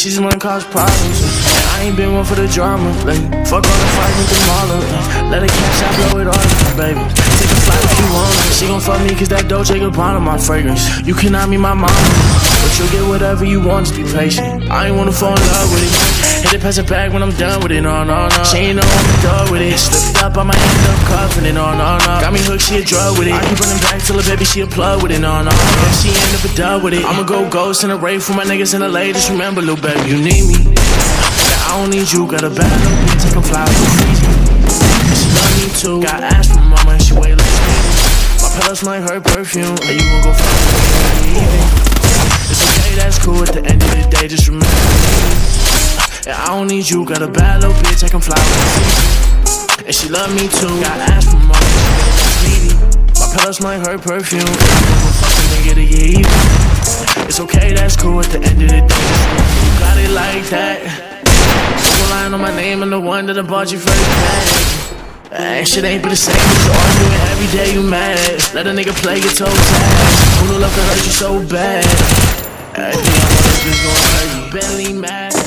she just wanna cause problems. And I ain't been one for the drama, like, fuck all the fight with them all up. Let her cash out, blow it all, baby. Take a flight if you want. She gon' fuck me cause that Dolce Gabbana my fragrance. You cannot be my mama, but you'll get whatever you want, just be patient. I ain't wanna fall in love with it. Hit it, pass it back when I'm done with it, no, no, no. She ain't know I'm the dog with it. Slipped up, I might end up cuffing it, no, no, no. Got me hooked, she a drug with it. I keep running back till a baby, she a plug with it, no, no. Yeah, she end up a dub with it. I'ma go ghost in a rave for my niggas in LA. Just remember, little baby, you need me. Yeah, I don't need you, got a bad little bitch, I can fly so crazy. She love me too. Got ass from mama and she way like me. My pillows smell like her perfume. And you gon' go fuck with me. It's okay, that's cool. At the end of the day, just remember me. Yeah, I don't need you. Got a bad little bitch, I can fly with me. And she love me too. Got ass from mama and she way like me. My pillows smell like her perfume. And you gon' go fuck a nigga to get even. It's okay, that's cool. At the end of the day, you got it like that. Lying on my name, I'm the one that I bought you for the bag. Shit ain't be the same, but you arguing every day, you mad. Let a nigga play your toe tag. Who the love can hurt you so bad? I think I know this bitch gon' hurt you. Bentley mad.